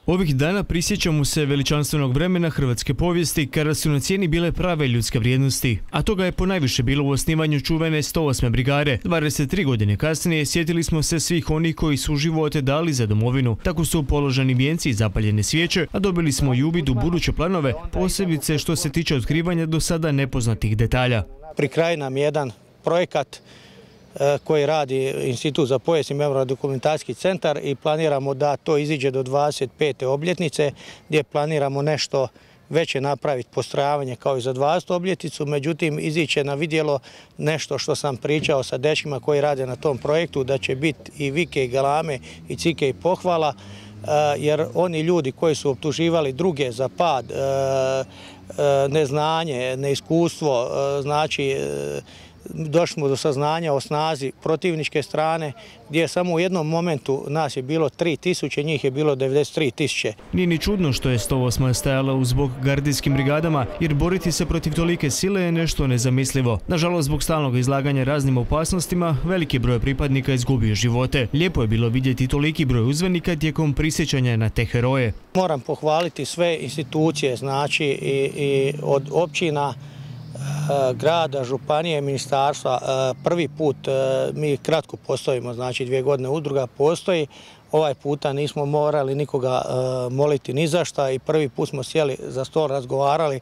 Ovih dana prisjećamo se veličanstvenog vremena hrvatske povijesti kada su na cijeni bile prave ljudske vrijednosti, a toga je ponajviše bilo u osnivanju čuvene 108. brigade. 23 godine kasnije sjetili smo se svih onih koji su živote dali za domovinu. Tako su položeni vijenci i zapaljene svijeće, a dobili smo i uvid u buduće planove, posebice što se tiče otkrivanja do sada nepoznatih detalja. Pri kraju nam je jedan projekat koji radi Institut za povijest i memorijalno-dokumentacijski centar i planiramo da to iziđe do 25. obljetnice gdje planiramo nešto veće napraviti, postrojavanje kao i za 20. obljetnicu, međutim iziće na vidjelo nešto što sam pričao sa dečkima koji rade na tom projektu, da će biti i vike i galame i cike i pohvala, jer oni ljudi koji su optuživali druge za pad, neznanje, neiskustvo, znači došli smo do saznanja o snazi protivničke strane, gdje samo u jednom momentu nas je bilo 3000, njih je bilo 93.000. Nije ni čudno što je 108. stajala uz bok gardijskim brigadama, jer boriti se protiv tolike sile je nešto nezamislivo. Nažalost, zbog stalnog izlaganja raznim opasnostima, veliki broj pripadnika izgubio živote. Lijepo je bilo vidjeti toliki broj uzvanika tijekom prisjećanja na te heroje. Moram pohvaliti sve institucije, znači i od općina, grada, županije, ministarstva. Prvi put mi kratko postojimo, znači 2 godine udruga postoji. Ovaj puta nismo morali nikoga moliti ni za šta i prvi put smo sjeli za stol, razgovarali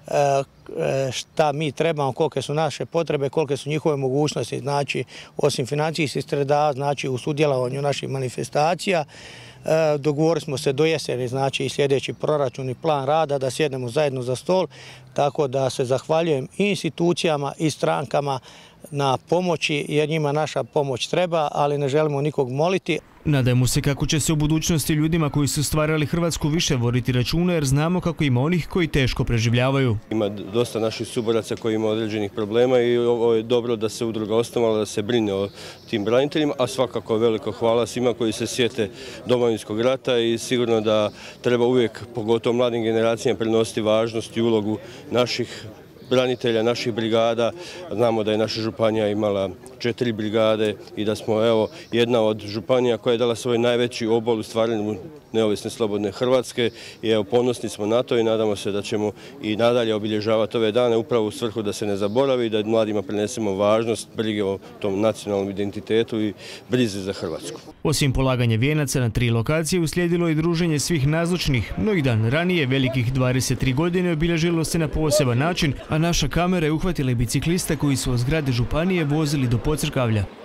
šta mi trebamo, kolike su naše potrebe, kolike su njihove mogućnosti, znači osim financijskih sredstava, znači u sudjelovanju naših manifestacija. Dogovorili smo se do jeseni, znači i sljedeći proračun i plan rada, da sjednemo zajedno za stol, tako da se zahvaljujem i institucijama i strankama na pomoći, jer njima naša pomoć treba, ali ne želimo nikog moliti. Nadajmo se kako će se u budućnosti ljudima koji su stvarali Hrvatsku više voditi računa, jer znamo kako ima onih koji teško preživljavaju. Ima dosta naših suboraca koji ima određenih problema i ovo je dobro da se udruga osnovala, da se brine o tim braniteljima, a svakako veliko hvala svima koji se sjete Domovinskog rata i sigurno da treba uvijek, pogotovo mladim generacijama, prenositi važnost i ulogu naših branitelja, naših brigada. Znamo da je naša županija imala 4 brigade i da smo jedna od županija koja je dala svoj najveći obol u stvaranju neovisne slobodne Hrvatske i ponosni smo na to i nadamo se da ćemo i nadalje obilježavati ove dane upravo u svrhu da se ne zaboravi i da mladima prenesemo važnost brige o tom nacionalnom identitetu i brizi za Hrvatsku. Osim polaganja vijenaca na 3 lokacije uslijedilo i druženje svih nazočnih. Mnogi dan ranije, velikih 23 godine, obilježilo se na poseban način, a naša kamera je uhvatila i bicikliste koji su od zgrade županije vozili do Podcrkavlja.